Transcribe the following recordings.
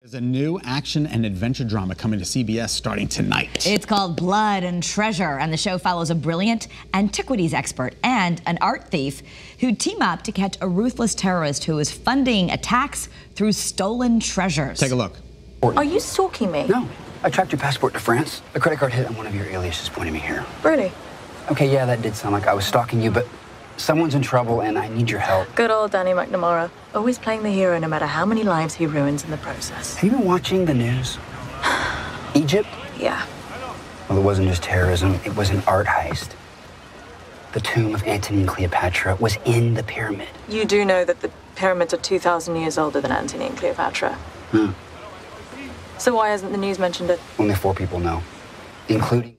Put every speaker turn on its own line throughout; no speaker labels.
There's a new action and adventure drama coming to CBS starting tonight.
It's called Blood and Treasure, and the show follows a brilliant antiquities expert and an art thief who team up to catch a ruthless terrorist who is funding attacks through stolen treasures.
Take a look.
Are you stalking me?
No. I tracked your passport to France. The credit card hit on one of your aliases pointing me here.
Really?
Okay, yeah, that did sound like I was stalking you, but someone's in trouble and I need your help.
Good old Danny McNamara. Always playing the hero no matter how many lives he ruins in the process.
Have you been watching the news? Egypt?
Yeah.
Well, it wasn't just terrorism, it was an art heist. The tomb of Antony and Cleopatra was in the pyramid.
You do know that the pyramids are 2,000 years older than Antony and Cleopatra. So why hasn't the news mentioned it?
Only 4 people know, including...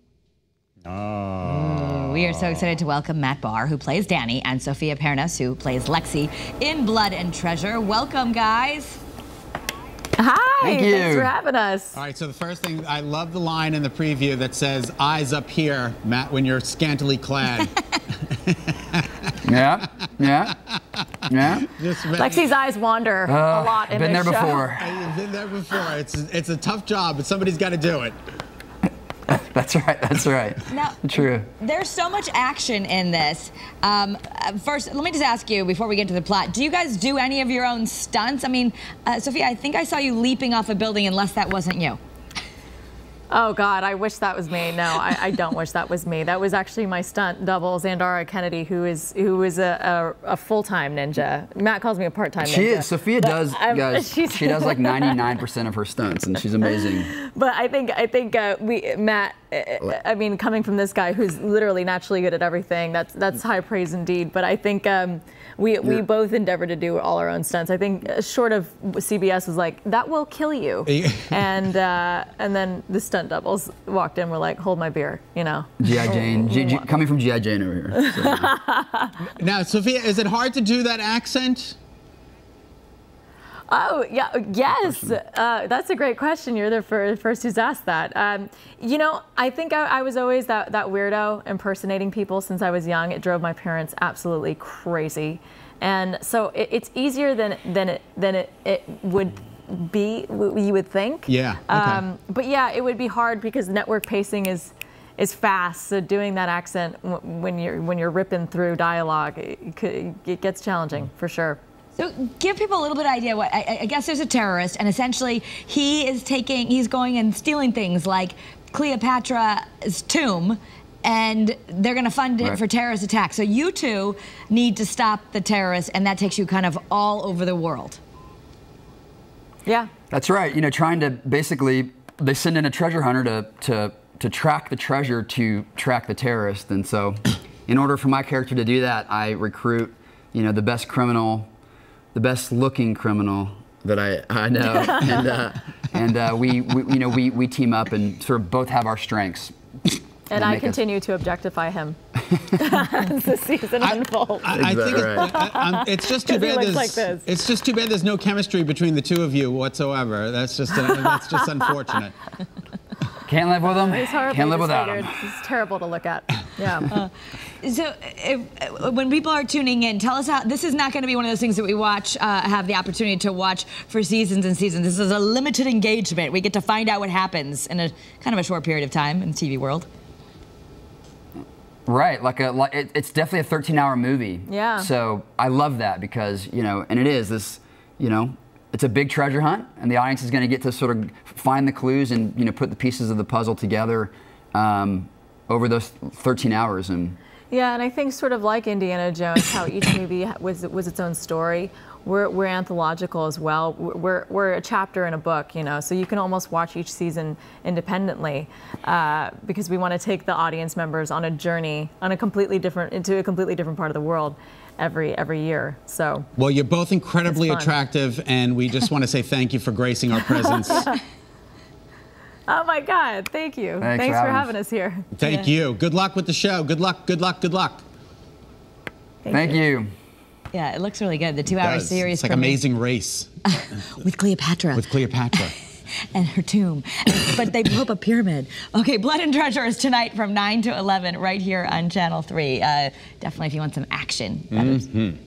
We are so excited to welcome Matt Barr, who plays Danny, and Sofia Pernas, who plays Lexi in Blood and Treasure. Welcome, guys.
Hi,
Thank you.
Thanks for having us.
All right, so the first thing, I love the line in the preview that says, eyes up here, Matt, when you're scantily clad.
Yeah.
Lexi's eyes wander a lot in
been
this
there
show.
before.
I've been there before. It's a tough job, but somebody's got to do it.
That's right.
Now,
True.
There's so much action in this. First, let me just ask you, before we get to the plot, do you guys do any of your own stunts? I mean, Sofia, I think I saw you leaping off a building, unless that wasn't you.
Oh God, I wish that was me. No, I don't wish that was me. That was actually my stunt double, Xandara Kennedy, who is a full-time ninja. Matt calls me a part-time ninja.
She is. Sophia does, guys.
She's
She does like 99% of her stunts, and she's amazing.
But I think Matt. I mean, coming from this guy who's literally naturally good at everything, that's high praise indeed. But I think we both endeavor to do all our own stunts. I think short of CBS was like, that will kill you, and then the stunt doubles walked in, were like, hold my beer, you know.
G.I. Jane, coming from G.I. Jane over here. So.
Now, Sophia, is it hard to do that accent?
Oh, yeah, yes. That's a great question. You're the first who's asked that. You know, I think I was always that weirdo impersonating people since I was young. It drove my parents absolutely crazy. And so it's easier than it would be, you would think.
Yeah, okay.
But yeah, it would be hard because network pacing is fast. So doing that accent when you're ripping through dialogue, it gets challenging for sure.
So give people a little bit of idea. What I guess there's a terrorist, and essentially he's going and stealing things like Cleopatra's tomb, and they're going to fund it for terrorist attacks. So you two need to stop the terrorists, and that takes you kind of all over the world.
Yeah,
That's right. You know, trying to basically, they send in a treasure hunter to track the treasure to track the terrorist, and so in order for my character to do that, I recruit, you know, the best criminal. The best looking criminal that I know, and we team up and sort of both have our strengths.
And I continue to objectify him as the season unfolds.
I think it's just too bad. It's just too bad there's no chemistry between the two of you whatsoever. That's just unfortunate.
Can't live with them.
It's horribly
Can't live without them.
It's terrible to look at. Yeah.
So when people are tuning in, tell us how, this is not going to be one of those things that we have the opportunity to watch for seasons and seasons. This is a limited engagement. We get to find out what happens in a kind of a short period of time in the TV world.
Right, it's definitely a 13-hour movie.
Yeah.
So I love that because, you know, and it is this, you know, it's a big treasure hunt, and the audience is going to get to sort of find the clues and, you know, put the pieces of the puzzle together over those 13 hours. And
yeah, and I think sort of like Indiana Jones, how each movie was its own story. We're anthological as well. We're a chapter in a book, you know, so you can almost watch each season independently because we want to take the audience members on a journey into a completely different part of the world every year. So
well, you're both incredibly attractive, and we just want to say thank you for gracing our presence.
Oh my God, thank you. Thanks for having us here.
Thank you. Good luck with the show. Good luck.
Thank you.
Yeah, it looks really good. The 2-hour series.
It's like Amazing Race.
With Cleopatra.
With Cleopatra.
And her tomb. But they blew up a pyramid. Okay, Blood and Treasure is tonight from 9 to 11 right here on Channel 3. Definitely if you want some action.